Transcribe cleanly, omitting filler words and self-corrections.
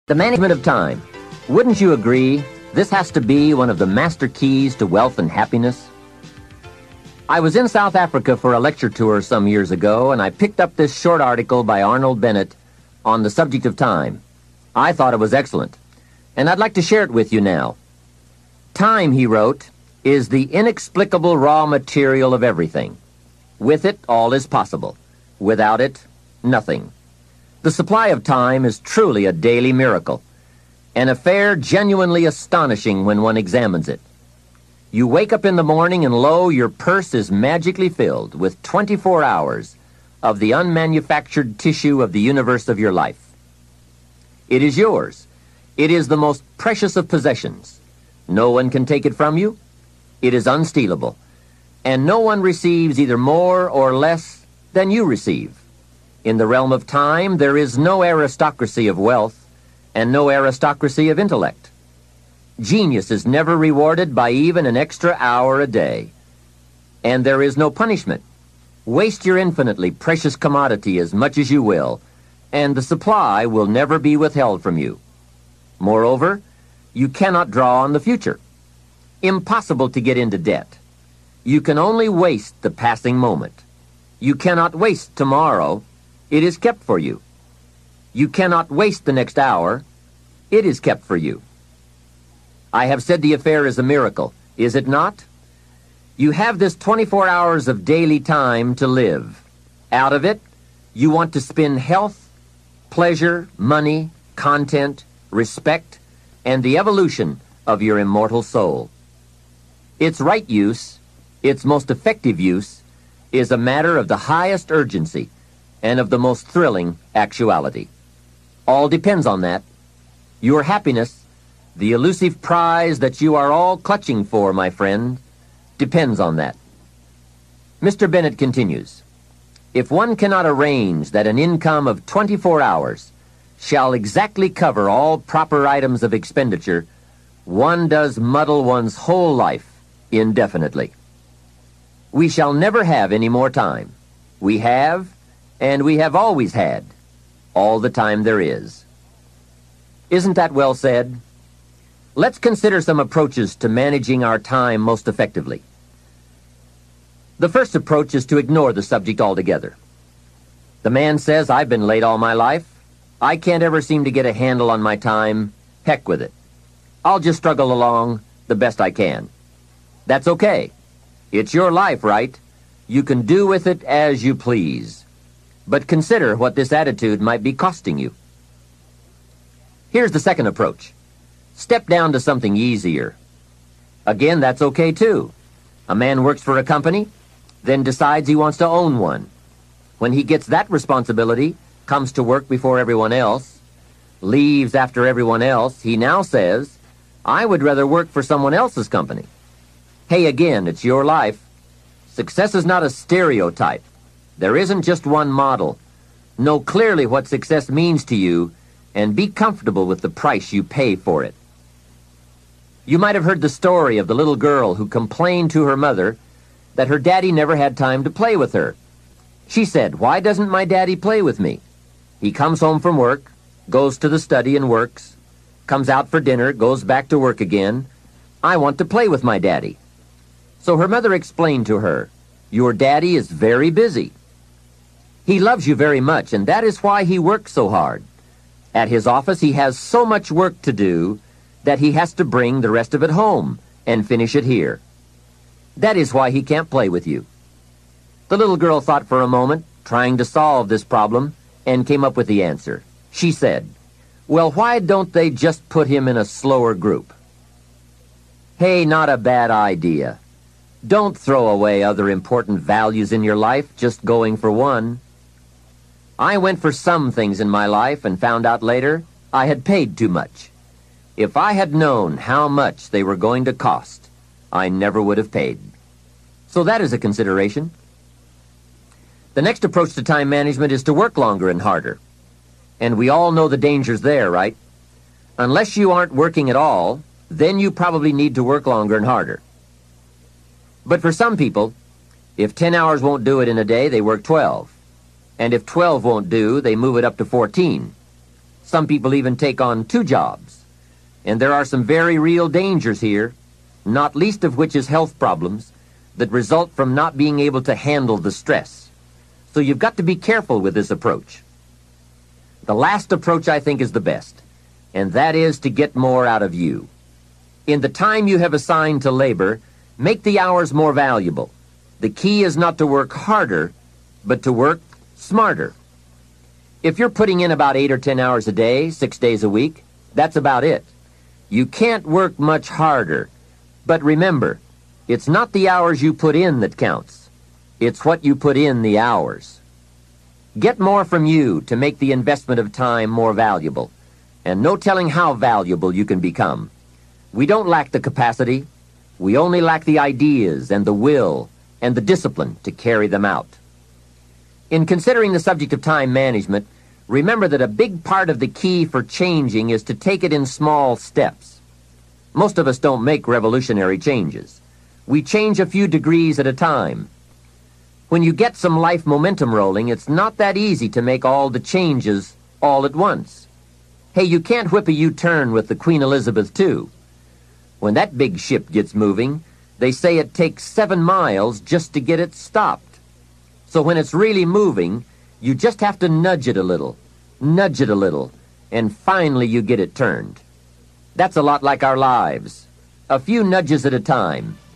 The management of time. Wouldn't you agree this has to be one of the master keys to wealth and happiness? I was in South Africa for a lecture tour some years ago, and I picked up this short article by Arnold Bennett on the subject of time. I thought it was excellent, and I'd like to share it with you now. Time, he wrote, is the inexplicable raw material of everything. With it, all is possible. Without it, nothing. The supply of time is truly a daily miracle, an affair genuinely astonishing when one examines it. You wake up in the morning and lo, your purse is magically filled with 24 hours of the unmanufactured tissue of the universe of your life. It is yours. It is the most precious of possessions. No one can take it from you. It is unstealable. And no one receives either more or less than you receive. In the realm of time, there is no aristocracy of wealth and no aristocracy of intellect. Genius is never rewarded by even an extra hour a day. And there is no punishment. Waste your infinitely precious commodity as much as you will, and the supply will never be withheld from you. Moreover, you cannot draw on the future. Impossible to get into debt. You can only waste the passing moment. You cannot waste tomorrow. It is kept for you. You cannot waste the next hour. It is kept for you. I have said the affair is a miracle, is it not? You have this 24 hours of daily time to live. Out of it, you want to spin health, pleasure, money, content, respect, and the evolution of your immortal soul. Its right use, its most effective use, is a matter of the highest urgency and of the most thrilling actuality. All depends on that. Your happiness, the elusive prize that you are all clutching for, my friend, depends on that. Mr. Bennett continues, if one cannot arrange that an income of 24 hours shall exactly cover all proper items of expenditure, one does muddle one's whole life indefinitely. We shall never have any more time. We have, and we have always had, all the time there is. Isn't that well said? Let's consider some approaches to managing our time most effectively. The first approach is to ignore the subject altogether. The man says, I've been late all my life. I can't ever seem to get a handle on my time. Heck with it. I'll just struggle along the best I can. That's okay. It's your life, right? You can do with it as you please. But consider what this attitude might be costing you. Here's the second approach. Step down to something easier. Again, that's okay too. A man works for a company, then decides he wants to own one. When he gets that responsibility, comes to work before everyone else, leaves after everyone else, he now says, I would rather work for someone else's company. Hey, again, it's your life. Success is not a stereotype. There isn't just one model. Know clearly what success means to you and be comfortable with the price you pay for it. You might have heard the story of the little girl who complained to her mother that her daddy never had time to play with her. She said, why doesn't my daddy play with me? He comes home from work, goes to the study and works, comes out for dinner, goes back to work again. I want to play with my daddy. So her mother explained to her, your daddy is very busy. He loves you very much, and that is why he works so hard. At his office, he has so much work to do that he has to bring the rest of it home and finish it here. That is why he can't play with you. The little girl thought for a moment, trying to solve this problem, and came up with the answer. She said, well, why don't they just put him in a slower group? Hey, not a bad idea. Don't throw away other important values in your life just going for one. I went for some things in my life and found out later I had paid too much. If I had known how much they were going to cost, I never would have paid. So that is a consideration. The next approach to time management is to work longer and harder. And we all know the dangers there, right? Unless you aren't working at all, then you probably need to work longer and harder. But for some people, if 10 hours won't do it in a day, they work 12. And if 12 won't do, they move it up to 14. Some people even take on 2 jobs. And there are some very real dangers here, not least of which is health problems that result from not being able to handle the stress. So you've got to be careful with this approach. The last approach, I think, is the best, and that is to get more out of you. In the time you have assigned to labor, make the hours more valuable. The key is not to work harder, but to work smarter. If you're putting in about 8 or 10 hours a day, 6 days a week, that's about it. You can't work much harder. But remember, it's not the hours you put in that counts. It's what you put in the hours. Get more from you to make the investment of time more valuable, and no telling how valuable you can become. We don't lack the capacity. We only lack the ideas and the will and the discipline to carry them out. In considering the subject of time management, remember that a big part of the key for changing is to take it in small steps. Most of us don't make revolutionary changes. We change a few degrees at a time. When you get some life momentum rolling, it's not that easy to make all the changes all at once. Hey, you can't whip a U-turn with the Queen Elizabeth II. When that big ship gets moving, they say it takes 7 miles just to get it stopped. So when it's really moving, you just have to nudge it a little, and finally you get it turned. That's a lot like our lives. A few nudges at a time,